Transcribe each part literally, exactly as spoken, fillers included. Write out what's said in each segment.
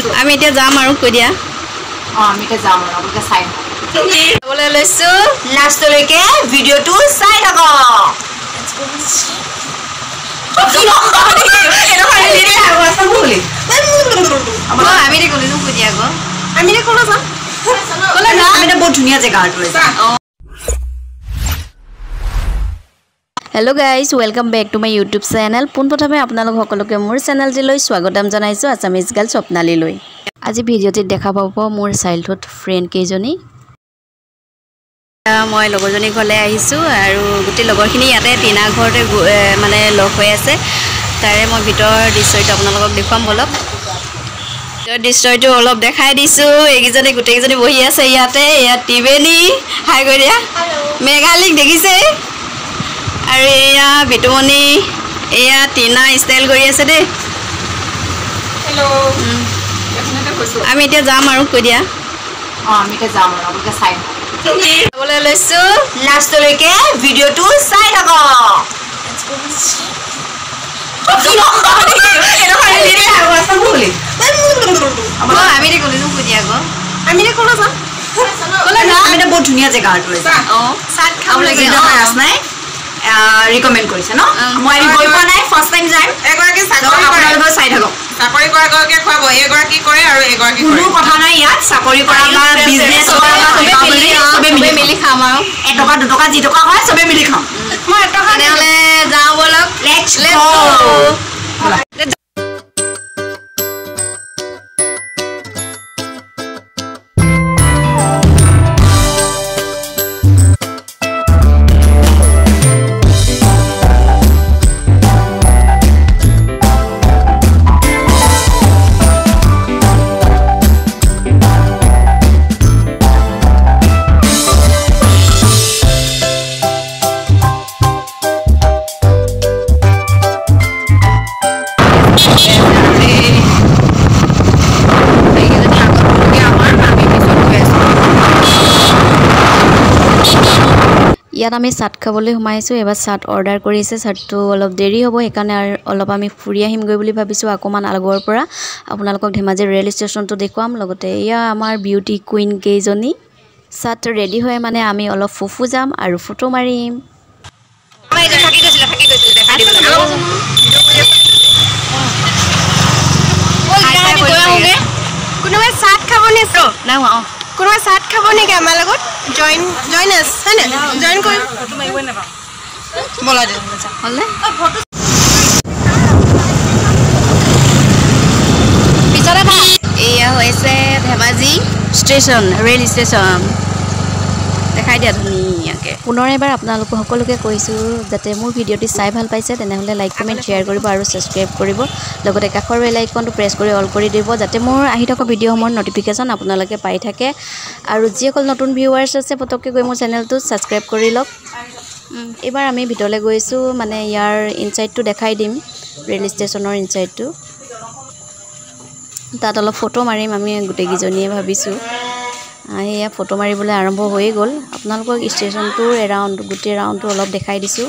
আমি এতিয়া যাম আৰু কৈ দিয়া অ আমি এতিয়া যাম আৰু আপোনালোকে চাই বলে লৈছো লাষ্টলৈকে ভিডিওটো চাই থাকক আমি দে কলিনো কৈ দিয়া গো আমি দে কলো যাম কলে না আমি বহুত ধুনীয়া জেগা আৰু Hello guys, welcome back to my YouTube channel. Pun prothome apnalok hokoloke mur channel jiloi swagotam janaisu Assamese girl Swapnali loi. Aji video tit dekha pabo mur childhood friend kejoni. মই লগৰজনী ঘৰলে আহিছো আৰু গুটি লগৰখিনি ইয়াতে তিনা ঘৰতে মানে লগ হৈ আছে তাৰে মই ভিতৰ দৃশ্যটো আপোনালোকক দেখুৱাম বলক ভিতৰ দৃশ্যটো অলপ দেখাই দিছো এইকেজনী গুটেকেজনী বহি আছে ইয়াতে ইয়া টিবেনি হাই কৰি দিয়া মেঘালিক দেখিছে আৰু এয়া বিটুমনি এয়া তিনা ষ্টাইল কৰি আছে দে হেল্ল আমি এতিয়া যাম আৰু কৈ দিয়া অ আমি এতিয়া যাম আৰু আপোনালোকে চাই বলে লৈছো লাষ্টলৈকে ভিডিওটো চাই থাকক আমি দে কলিনো কৈ দিয়া গো আমি দে কলো যাম কলে না আমি বহুত ধুনীয়া জেগা আৰু অ সাত খাব লাগে ৰাস নাই ৰিকমেন্ড কৰিছে ন মই আমি গৈ পোৱা নাই ফাৰ্স্ট টাইম যাম এগৰাকী চাকৰি কৰে আপোনালোকে চাই থাকক চাকৰি কৰা গৰাকী খুৱাব এগৰাকী কৰে আৰু এগৰাকী কৰে কোনো কথা নাই ইয়াত চাকৰি কৰা বা বিজনেছ কৰা বা সবে মিলি সবে মিলি খাম আৰু এটকা দুটকা যি টকা হয় সবে মিলি খাম মই এটকা তেনেহলে যাওঁ বলক লেটস লেটস গো ইয়াত আমি চাট খাবলৈ সোমাইছো এবাৰ চাট অৰ্ডাৰ কৰিছে চাটটো অলপ দেৰি হ'ব সেইকাৰণে অলপ আমি ফুৰি আহিমগৈ বুলি ভাবিছো আকমান আগৰ পৰা আপোনালোকক ধেমাজি ৰেল ষ্টেচনটো দেখুৱাম লগতে এয়া আমাৰ বিউটি কুইন কেজনী চাট ৰেডি হয় মানে আমি অলপ ফুফু যাম আৰু ফটো মাৰিম মই যে থাকি গৈছিল থাকি গৈছিল দেখাই দিব কোনোবাই চাট খাব নেছো না অ কোনোবাই চাট খাব নেকি আমাৰ লগত জয়েন জয়েন আছ হয়নে জয়েন কৰি ফটো মাৰিবই নাপাম বলা দে হলে ফটো পিছৰে ভা এয়া হৈছে ধেমাজি ষ্টেচন ৰেল ষ্টেচন দেখাই দিয়া ধুনীয়াকৈ পুনৰ এবাৰ আপোনালোক সকলোকে কৈছোঁ যাতে মোৰ ভিডিঅ'টি চাই ভাল পাইছে তেনেহ'লে লাইক কমেণ্ট শ্বেয়াৰ কৰিব আৰু ছাবস্ক্ৰাইব কৰিব লগতে কাষৰ বেল আইকনটো প্ৰেছ কৰি অল কৰি দিব যাতে মোৰ আহি থকা ভিডিঅ'সমূহৰ নটিফিকেশ্যন আপোনালোকে পাই থাকে আৰু যিসকল নতুন ভিউৱাৰ্ছ আছে পটককৈ গৈ মোৰ চেনেলটো ছাবস্ক্ৰাইব কৰি লওক এইবাৰ আমি ভিতৰলৈ গৈছোঁ মানে ইয়াৰ ইনচাইডটো দেখাই দিম ৰেল ষ্টেচনৰ ইনচাইডটো তাত অলপ ফটো মাৰিম আমি গোটেইকেইজনীয়ে ভাবিছোঁ এয়া ফটো মাৰিবলৈ আৰম্ভ হৈয়ে গ'ল আপোনালোকক ষ্টেচনটোৰ এৰাউণ্ড গোটেই ৰাউণ্ডটো অলপ দেখাই দিছোঁ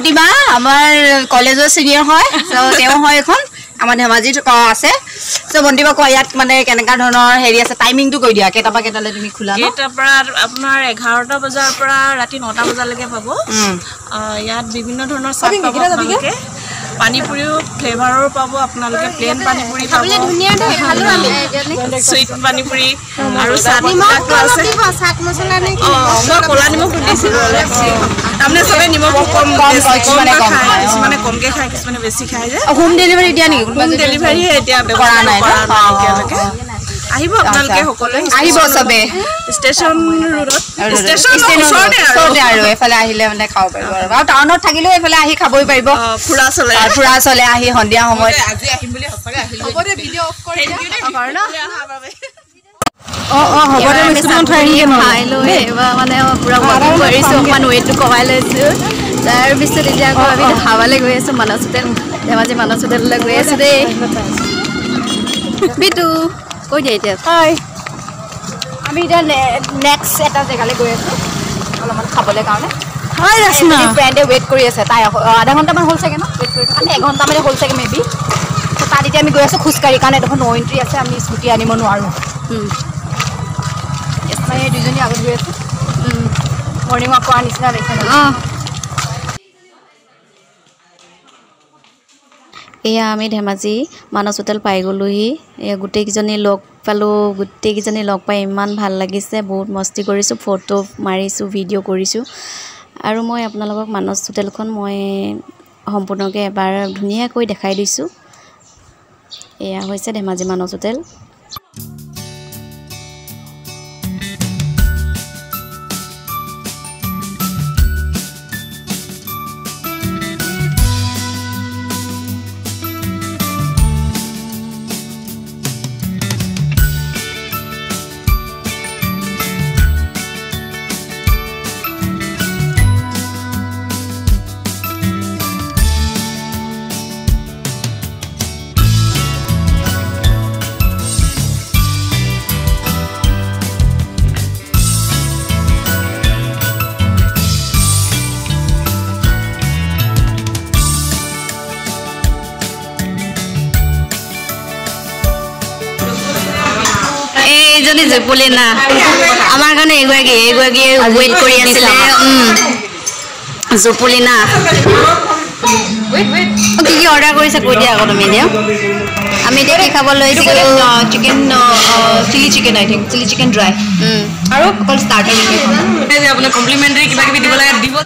মন্টিবা আমাৰ কলেজৰ সিনিয়ৰ হয় সো তেওঁ হয় এখন আমাৰ ধেমাজিত আছে সো মন্টিবা কয় ইয়াত মানে কেনেকা ধৰণৰ হেৰি আছে টাইমিংটো কৈ দিয়া কেটা পা কেটালে তুমি খোলা ন কেটা পৰা আপোনাৰ এঘাৰটা বজাৰ পৰা ৰাতি নটা বজালৈকে পাব ইয়াত বিভিন্ন ধৰণৰ চাহ পাব আপোনালোকে পানীপুৰিও ফ্লেভাৰৰ পাব আপোনালোকে প্লেন পানীপুৰি পাব ধুনীয়া দে খালো আমি সুইট পানীপুৰি আৰু চাটনিটো আছে চাট মছলা নে অ মই কলা নিমখ দিছিলো তাৰমানে সবে নিমখ কম কিছুমানে কম কিছুমানে কমকে খায় কিছুমানে বেছি খায় যে হোম ডেলিভাৰী দিয়া নেকি হোম ডেলিভাৰী এতিয়া ব্যৱহাৰ নাই এতিয়ালৈকে আহিব আপোনালোকে সকলোৱে আহিব সবে ষ্টেচন ৰোডত ষ্টেচন ওচৰতে আৰু এফালে আহিলে মানে খাব পাৰিব আৰু টাউনত থাকিলেও এফালে আহি খাবই পাৰিব ফুৰা চলে ফুৰা চলে আহি সন্ধিয়া সময়ত আজি আহিম বুলি সঁচাকে আহিলো হ'ব দে ভিডিও অফ কৰি অ অ হ'ব দে মিষ্টান থৈ খাই লৈ এবাৰ মানে পুৰা ৱাকিং কৰিছোঁ অকণমান ৱেইটটো কমাই লৈছোঁ তাৰপিছত এতিয়া আকৌ আমি খাবলৈ গৈ আছোঁ মানস হোটেল ধেমাজি মানস হোটেললৈ গৈ আছোঁ দেই বিটু কৈ দিয়া এতিয়া হয় আমি এতিয়া নেক্সট এটা জেগালৈ গৈ আছোঁ অলপমান খাবলৈ কাৰণে হয় ৰাচনা ফ্ৰেণ্ডে ৱেইট কৰি আছে তাই আধা ঘণ্টামান হ'ল চাগে ন ৱেইট কৰি থকা এঘণ্টামানে হ'ল চাগে মেবি তাত এতিয়া আমি গৈ আছোঁ খোজকাঢ়ি কাৰণে দেখোন ন এণ্ট্ৰি আছে আমি স্কুটি আনিব নোৱাৰোঁ এই দুজনী আগত গৈ আছোঁ মৰ্ণিং ৱাক কৰাৰ নিচিনা লাগিছে অঁ এয়া আমি ধেমাজি মানস হোটেল পাই গ'লোহি এয়া গোটেইকেইজনী লগ পালোঁ গোটেইকেইজনী লগ পাই ইমান ভাল লাগিছে বহুত মস্তি কৰিছোঁ ফটো মাৰিছোঁ ভিডিঅ' কৰিছোঁ আৰু মই আপোনালোকক মানস হোটেলখন মই সম্পূৰ্ণকৈ এবাৰ ধুনীয়াকৈ দেখাই দিছোঁ এয়া হৈছে ধেমাজি মানস হোটেল এইজনী জুপুলি না আমাৰ কাৰণে এগৰাকী এগৰাকী ৱেইট কৰি আছিলে জুপুলি না কি কি অৰ্ডাৰ কৰিছে কৈ দিয়া আকৌ তুমি দিয়া আমি এতিয়া কি খাব লৈছিলোঁ chicken chilli chicken I think chilli chicken dry আৰু অকল ষ্টাৰ্টাৰ আপোনাৰ কমপ্লিমেণ্টাৰী কিবা কিবি দিব লাগে দিব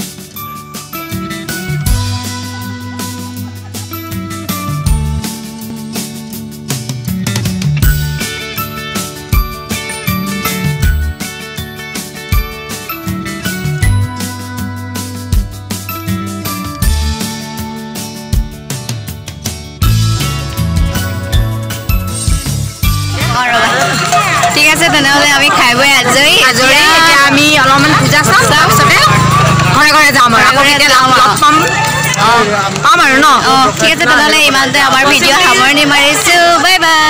ঠিক আছে তেনেহ'লে আমি খাই বৈ আজৰি আজৰি এতিয়া আমি অলপমান পূজা চাম তাৰপিছতে ঘৰে ঘৰে যাম আৰু পাম আৰু ন ঠিক আছে তেনেহ'লে ইমানতে আমাৰ ভিডিঅ' সামৰণি মাৰিছোঁ বাই বাই